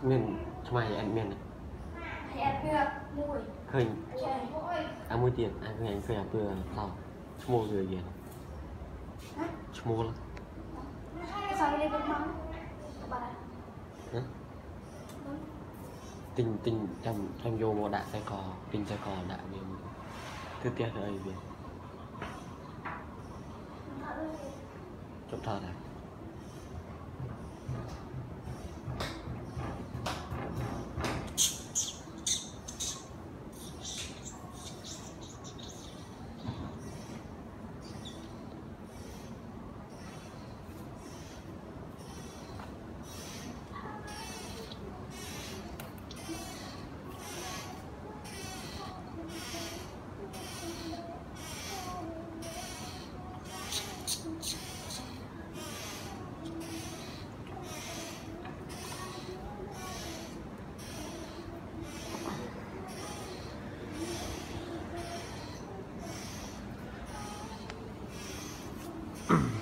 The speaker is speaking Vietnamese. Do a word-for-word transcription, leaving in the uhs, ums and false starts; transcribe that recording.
miền mày ăn miền này khơi ăn muối tiền ăn khơi khơi ăn bừa tao mua rồi kìa mua lắm tình tình trong trong vô một đạn tay cò tình tay cò đạn miền thứ tiếc rồi việc trong thờ này Mm-hmm.